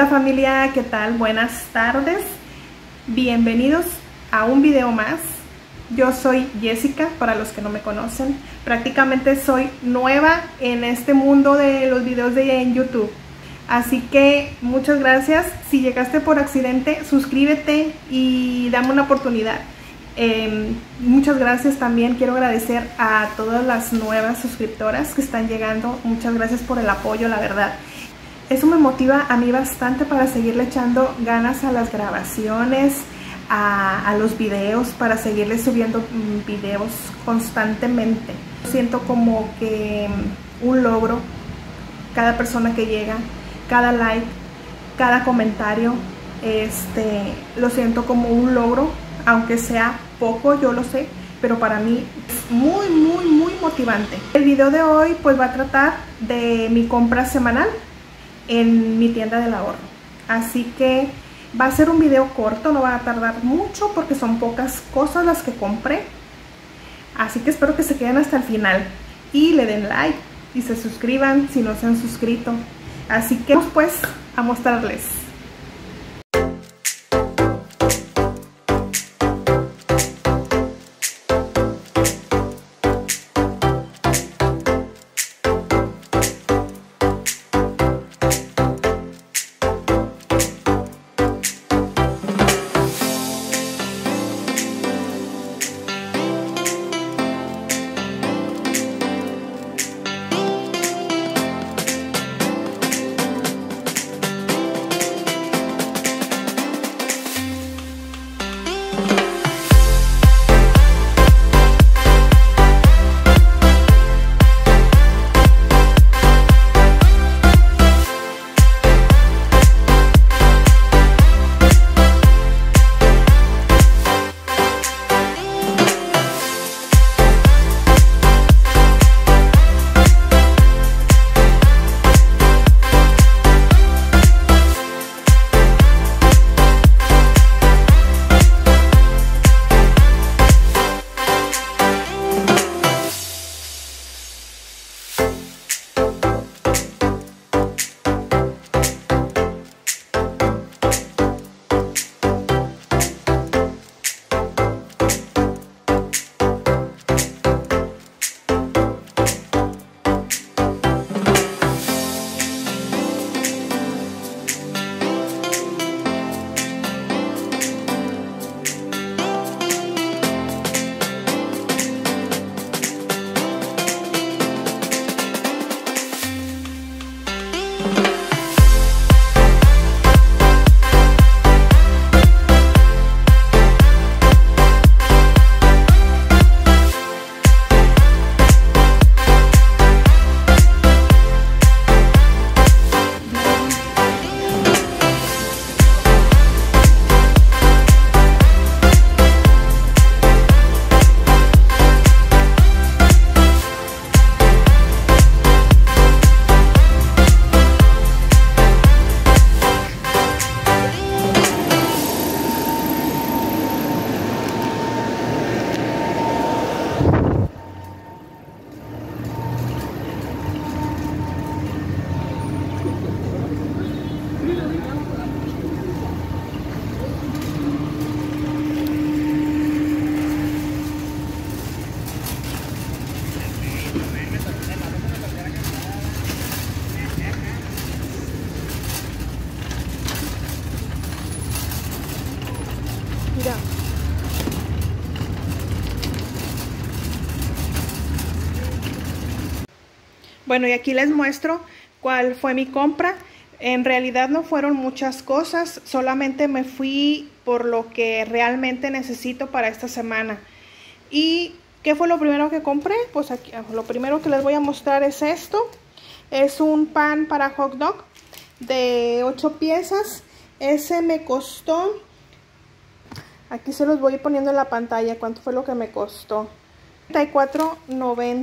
familia, ¿qué tal? Buenas tardes. Bienvenidos a un video más. Yo soy Jessica, para los que no me conocen. Prácticamente soy nueva en este mundo de los videos en YouTube. Así que muchas gracias. Si llegaste por accidente, suscríbete y dame una oportunidad. Muchas gracias. También quiero agradecer a todas las nuevas suscriptoras que están llegando. Muchas gracias por el apoyo, la verdad. Eso me motiva a mí bastante para seguirle echando ganas a las grabaciones, a los videos, para seguirle subiendo videos constantemente. Siento como que un logro cada persona que llega, cada like, cada comentario, lo siento como un logro, aunque sea poco, yo lo sé, pero para mí es muy motivante. El video de hoy pues va a tratar de mi compra semanal en mi tienda del ahorro, así que va a ser un video corto, no va a tardar mucho porque son pocas cosas las que compré, así que espero que se queden hasta el final y le den like y se suscriban si no se han suscrito. Así que vamos pues a mostrarles. Mira. Bueno, y aquí les muestro cuál fue mi compra. En realidad no fueron muchas cosas, solamente me fui por lo que realmente necesito para esta semana. ¿Y qué fue lo primero que compré? Pues aquí, lo primero que les voy a mostrar es esto. Es un pan para hot dog de 8 piezas. Ese me costó, aquí se los voy poniendo en la pantalla, cuánto fue lo que me costó. $34.90.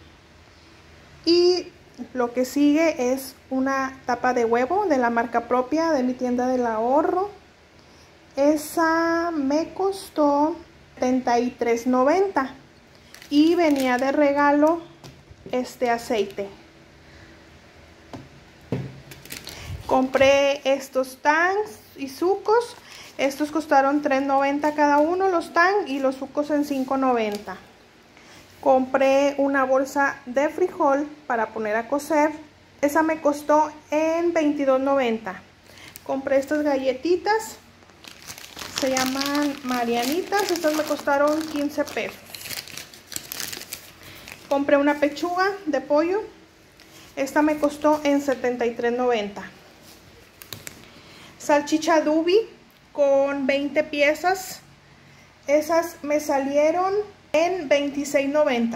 Y lo que sigue es una tapa de huevo de la marca propia de mi tienda del ahorro. Esa me costó $73.90 y venía de regalo este aceite. Compré estos tangs y sucos. Estos costaron $3.90 cada uno, los tangs y los sucos en $5.90. Compré una bolsa de frijol para poner a cocer. Esa me costó en $22.90. Compré estas galletitas. Se llaman Marianitas. Estas me costaron 15 pesos. Compré una pechuga de pollo. Esta me costó en $73.90. Salchicha Dubi con 20 piezas. Esas me salieron en $26.90.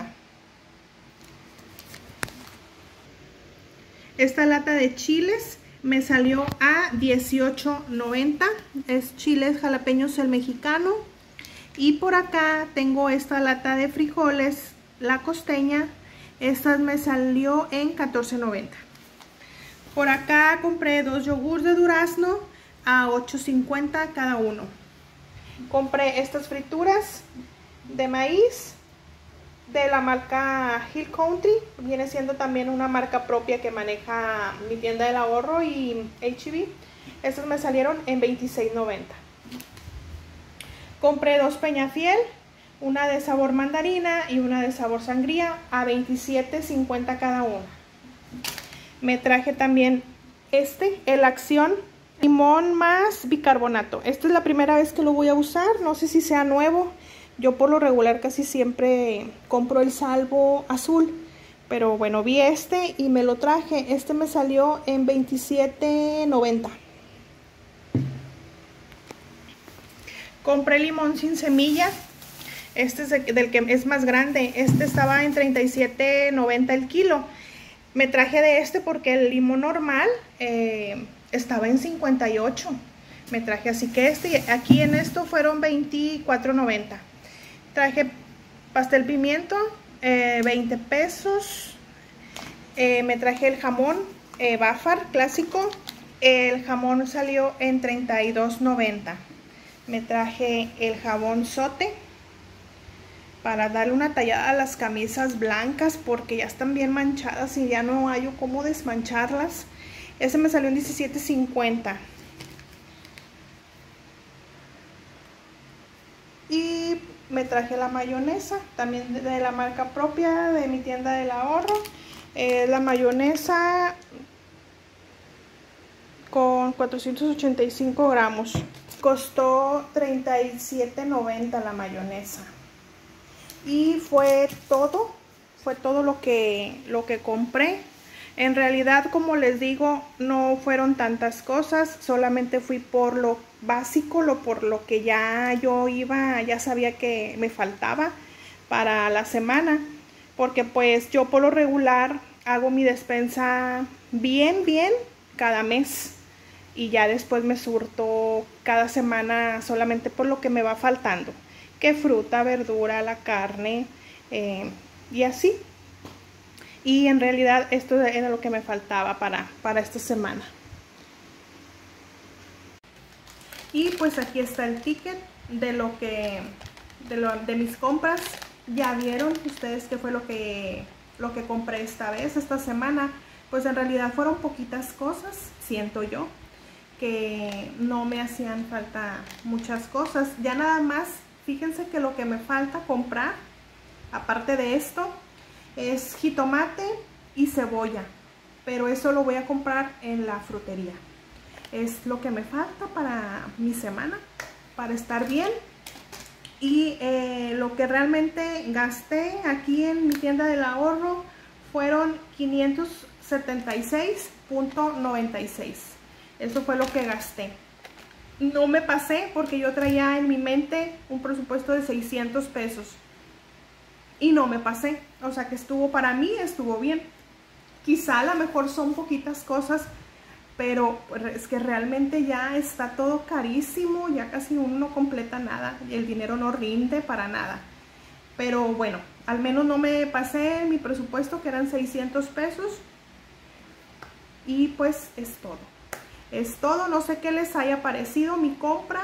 Esta lata de chiles me salió a $18.90. Es chiles jalapeños el mexicano. Y por acá tengo esta lata de frijoles, la costeña. Esta me salió en $14.90. Por acá compré 2 yogures de durazno a $8.50 cada uno. Compré estas frituras de maíz de la marca Hill Country. Viene siendo también una marca propia que maneja mi tienda del ahorro y H-E-B. Estas me salieron en $26.90. Compré 2 Peñafiel, una de sabor mandarina y una de sabor sangría a $27.50 cada una. Me traje también el Acción limón más bicarbonato. Esta es la primera vez que lo voy a usar, no sé si sea nuevo. Yo por lo regular casi siempre compro el salvo azul, pero bueno, vi este y me lo traje. Este me salió en $27.90. Compré limón sin semilla. Este es del que es más grande. Este estaba en $37.90 el kilo. Me traje de este porque el limón normal estaba en $58. Me traje así que aquí en esto fueron $24.90. Traje pastel pimiento, 20 pesos. Me traje el jamón Bafar clásico. El jamón salió en $32.90. Me traje el jabón Sote para darle una tallada a las camisas blancas porque ya están bien manchadas y ya no hay cómo desmancharlas. Ese me salió en $17.50. Y me traje la mayonesa, también de la marca propia de mi tienda del ahorro. La mayonesa con 485 gramos. Costó $37.90 la mayonesa. Y fue todo lo que compré. En realidad, como les digo, no fueron tantas cosas, solamente fui por lo básico, por lo que ya sabía que me faltaba para la semana, porque pues yo por lo regular hago mi despensa bien cada mes y ya después me surto cada semana solamente por lo que me va faltando, que fruta, verdura, la carne y así. Y en realidad esto era lo que me faltaba para esta semana. Y pues aquí está el ticket de mis compras. Ya vieron ustedes qué fue lo que compré esta semana. Pues en realidad fueron poquitas cosas, siento yo, que no me hacían falta muchas cosas. Ya nada más, fíjense que lo que me falta comprar, aparte de esto, es jitomate y cebolla, pero eso lo voy a comprar en la frutería. Es lo que me falta para mi semana, para estar bien. Y lo que realmente gasté aquí en mi tienda del ahorro fueron $576.96. Eso fue lo que gasté. No me pasé porque yo traía en mi mente un presupuesto de 600 pesos. Y no me pasé, o sea que para mí estuvo bien. Quizá a lo mejor son poquitas cosas, pero es que realmente ya está todo carísimo, ya casi uno no completa nada, el dinero no rinde para nada. Pero bueno, al menos no me pasé mi presupuesto, que eran 600 pesos. Y pues es todo. Es todo, no sé qué les haya parecido mi compra.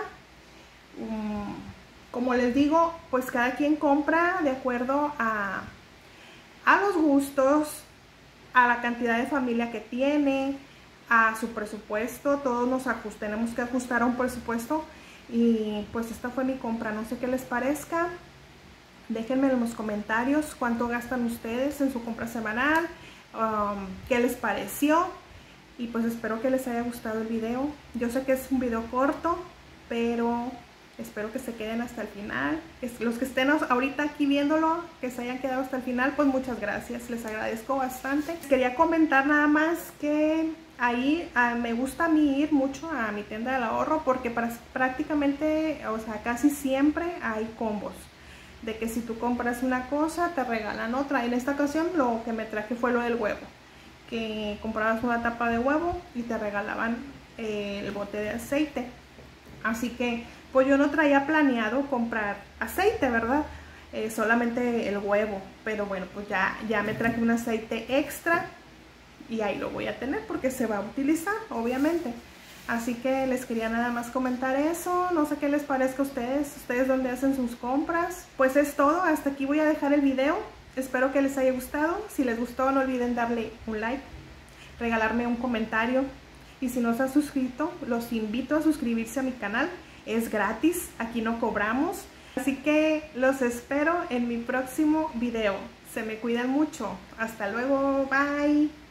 Como les digo, pues cada quien compra de acuerdo a los gustos, a la cantidad de familia que tiene, a su presupuesto. Todos tenemos que ajustar a un presupuesto, y pues esta fue mi compra. No sé qué les parezca. Déjenme en los comentarios cuánto gastan ustedes en su compra semanal, qué les pareció, y pues espero que les haya gustado el video. Yo sé que es un video corto, pero espero que se queden hasta el final. Los que estén ahorita aquí viéndolo, que se hayan quedado hasta el final, pues muchas gracias, les agradezco bastante. Quería comentar nada más que ahí me gusta a mí ir mucho a mi tienda del ahorro, porque prácticamente, o sea, casi siempre hay combos. De que si tú compras una cosa, te regalan otra. En esta ocasión lo que me traje fue lo del huevo. Que comprabas una tapa de huevo y te regalaban el bote de aceite. Así que pues yo no traía planeado comprar aceite, ¿verdad? Solamente el huevo. Pero bueno, pues ya me traje un aceite extra. Y ahí lo voy a tener porque se va a utilizar, obviamente. Así que les quería nada más comentar eso. No sé qué les parezca a ustedes dónde hacen sus compras. Pues es todo, hasta aquí voy a dejar el video. Espero que les haya gustado. Si les gustó, no olviden darle un like, regalarme un comentario, y si no se han suscrito, los invito a suscribirse a mi canal. Es gratis, aquí no cobramos. Así que los espero en mi próximo video. Se me cuidan mucho. Hasta luego, bye.